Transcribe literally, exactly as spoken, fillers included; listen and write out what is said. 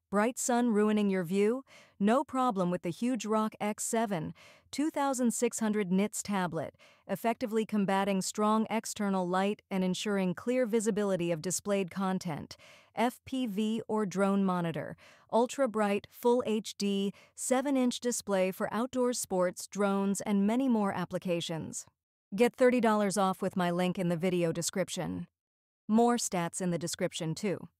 Bright sun ruining your view? No problem with the Hugerock X seven two thousand six hundred nits tablet, effectively combating strong external light and ensuring clear visibility of displayed content. F P V or Drone Monitor, ultra-bright, full H D, seven inch display for outdoor sports, drones, and many more applications. Get thirty dollars off with my link in the video description. More stats in the description too.